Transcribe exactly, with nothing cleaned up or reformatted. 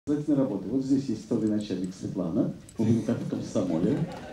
Обязательно работы. Вот здесь есть второй начальник Светлана, публикатор в комсомоле.